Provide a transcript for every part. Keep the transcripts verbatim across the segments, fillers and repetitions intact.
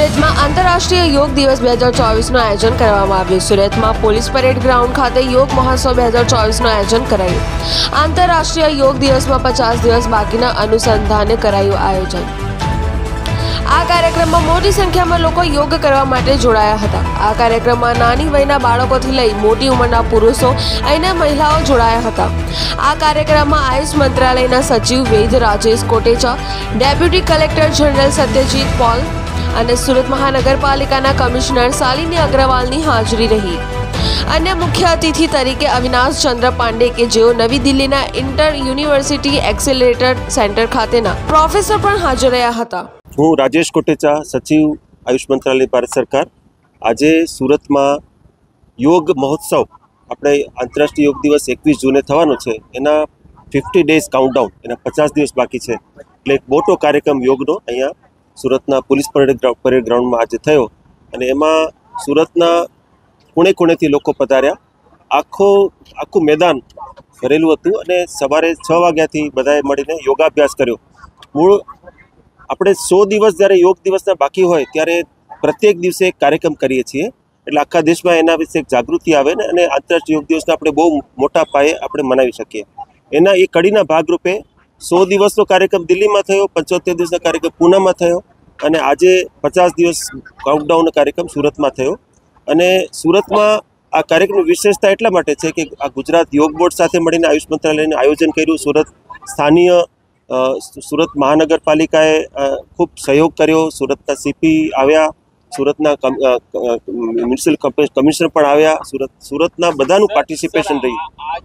સુરતમાં આંતરરાષ્ટ્રીય યોગ દિવસ બે હજાર ચોવીસનું આયોજન કરવામાં આવ્યું। સુરતમાં પોલીસ પરેડ ગ્રાઉન્ડ ખાતે યોગ મહોત્સવ બે હજાર ચોવીસનું આયોજન કરાયું। આંતરરાષ્ટ્રીય યોગ દિવસમાં પચાસ દિવસ બાકીના અનુસંધાને કરાયું આયોજન। આ કાર્યક્રમમાં મોટી સંખ્યામાં લોકો યોગ કરવા માટે જોડાયા હતા। આ કાર્યક્રમમાં નાની વયના બાળકોથી લઈ મોટી ઉંમરના પુરુષો અને મહિલાઓ જોડાયા હતા। આ કાર્યક્રમમાં આયુષ મંત્રાલયના સચિવ Vaid Rajesh Kotecha, deputy collector general Satyajit Paul અને સુરત મહાનગરપાલિકાના કમિશનર શાલિની અગ્રવાલની હાજરી રહી। અન્ય મુખ્ય અતિથિ તરીકે અવિનાશ ચંદ્ર પાંડે કે જેઓ નવી દિલ્હીના ઇન્ટર યુનિવર્સિટી એક્સેલરેટર સેન્ટર ખાતેના પ્રોફેસર પણ હાજર રહ્યા હતા। હું રાજેશ કોટેચા, સચિવ આયુષ મંત્રાલય, ભારત સરકાર। આજે સુરતમાં યોગ મહોત્સવ, આપણે આંતરરાષ્ટ્રીય યોગ દિવસ એકવીસ જૂને થવાનો છે, એના ફિફ્ટી ડેઝ કાઉન્ટડાઉન, એના પચાસ દિવસ બાકી છે, એટલે એક મોટો કાર્યક્રમ યોગનો અહીંયા સુરતના પોલીસ પરેડ પરેડ ગ્રાઉન્ડમાં આજે થયો અને એમાં સુરતના ખૂણે ખૂણેથી લોકો પધાર્યા। આખો આખું મેદાન ભરેલું હતું અને સવારે છ વાગ્યાથી બધાએ મળીને યોગાભ્યાસ કર્યો। મૂળ આપણે સો દિવસ જ્યારે યોગ દિવસના બાકી હોય ત્યારે પ્રત્યેક દિવસે એક કાર્યક્રમ કરીએ છીએ, એટલે આખા દેશમાં એના વિશે એક જાગૃતિ આવે ને અને આંતરરાષ્ટ્રીય યોગ દિવસને આપણે બહુ મોટા પાયે આપણે મનાવી શકીએ। એના એ કડીના ભાગરૂપે સો દિવસનો કાર્યક્રમ દિલ્હીમાં થયો, પંચોતેર દિવસનો કાર્યક્રમ પૂનામાં થયો અને આજે પચાસ દિવસ કાઉન્ટડાઉનનો કાર્યક્રમ સુરતમાં થયો। અને સુરતમાં આ કાર્યક્રમની વિશેષતા એટલા માટે છે કે આ ગુજરાત યોગ બોર્ડ સાથે મળીને આયુષ મંત્રાલયને આયોજન કર્યું। સુરત સ્થાનીય સુરત મહાનગરપાલિકાએ ખૂબ સહયોગ કર્યો, સુરતના સીપી આવ્યા, સુરતના મ્યુનિસિપલ કમિશનર પણ આવ્યા, સુરત સુરતના બધાનું પાર્ટિસિપેશન રહ્યું।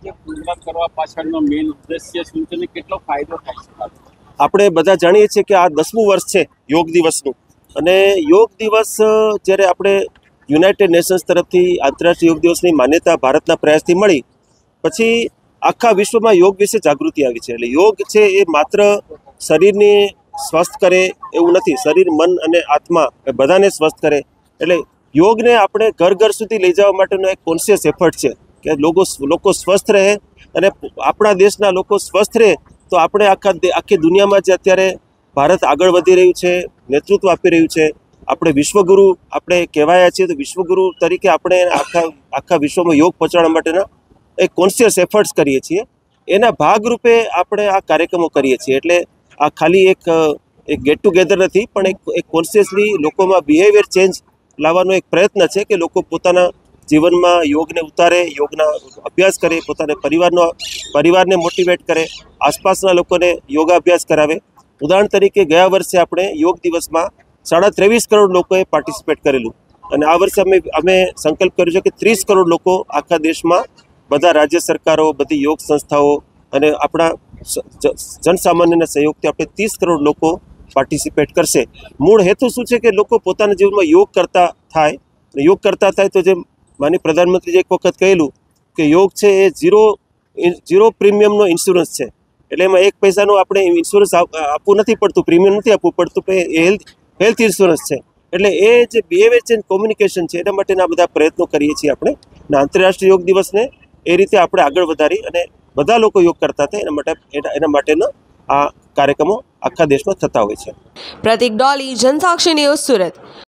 આપણે બધા જાણીએ છીએ કે આ દસમું વર્ષ છે યોગ દિવસનું અને યોગ દિવસ જ્યારે આપણે યુનાઇટેડ નેશન્સ તરફથી આંતરરાષ્ટ્રીય યોગ દિવસની માન્યતા ભારતના પ્રયાસથી મળી પછી આખા વિશ્વમાં યોગ વિશે જાગૃતિ આવી છે। એટલે યોગ છે એ માત્ર શરીરને સ્વસ્થ કરે એવું નથી, શરીર, મન અને આત્મા એ બધાને સ્વસ્થ કરે। એટલે યોગને આપણે ઘર ઘર સુધી લઈ જવા માટેનો એક કોન્શિયસ એફર્ટ છે કે લોકો લોકો સ્વસ્થ રહે અને આપણા દેશના લોકો સ્વસ્થ રહે તો આપણે આખા આખી દુનિયામાં જે અત્યારે ભારત આગળ વધી રહ્યું છે, નેતૃત્વ આપી રહ્યું છે, આપણે વિશ્વગુરુ આપણે કહેવાયા છીએ, તો વિશ્વગુરુ તરીકે આપણે આખા આખા વિશ્વમાં યોગ પહોંચાડવા માટેના એક કોન્શિયસ એફર્ટ્સ કરીએ છીએ। એના ભાગરૂપે આપણે આ કાર્યક્રમો કરીએ છીએ। એટલે આ ખાલી એક એક ગેટ ટુગેધર નથી, પણ એક એક કોન્શિયસલી લોકોમાં બિહેવિયર ચેન્જ લાવવાનો એક પ્રયત્ન છે કે લોકો પોતાના જીવનમાં યોગને ઉતારે, યોગના અભ્યાસ કરે, પોતાના પરિવારનો પરિવારને મોટિવેટ કરે, આસપાસના લોકોને યોગાભ્યાસ કરાવે। ઉદાહરણ તરીકે ગયા વર્ષે આપણે યોગ દિવસમાં સાડા ત્રેવીસ કરોડ લોકોએ પાર્ટિસિપેટ કરેલું અને આ વર્ષે અમે અમે સંકલ્પ કર્યો છે કે ત્રીસ કરોડ લોકો આખા દેશમાં, બધા રાજ્ય સરકારો, બધી યોગ સંસ્થાઓ અને આપણા જનસામાન્યના સહયોગથી આપણે ત્રીસ કરોડ લોકો પાર્ટિસિપેટ કરશે। મૂળ હેતુ શું છે કે લોકો પોતાના જીવનમાં યોગ કરતા થાય, યોગ કરતા થાય તો જેમ માનનીય પ્રધાનમંત્રીએ એક વખત કહેલું કે યોગ છે એ ઝીરો ઝીરો પ્રીમિયમનો ઇન્સ્યોરન્સ છે। એટલે એમાં એક પૈસાનું આપણે ઇન્સ્યોરન્સ આપવું નથી પડતું, પ્રીમિયમ નથી આપવું પડતું, પણ એ હેલ્થ હેલ્થ ઇન્સ્યોરન્સ છે। એટલે એ જે બિહેવિયર ચેન્જ કોમ્યુનિકેશન છે એના માટેના બધા પ્રયત્નો કરીએ છીએ આપણે અને આંતરરાષ્ટ્રીય યોગ દિવસને એ રીતે આપણે આગળ વધારી અને બધા લોકો યોગ કરતા થાય એના માટે એના માટેના આ કાર્યક્રમો આખા દેશમાં થતા હોય છે। પ્રતિક ડોલી, જનસાક્ષી ન્યૂઝ, સુરત।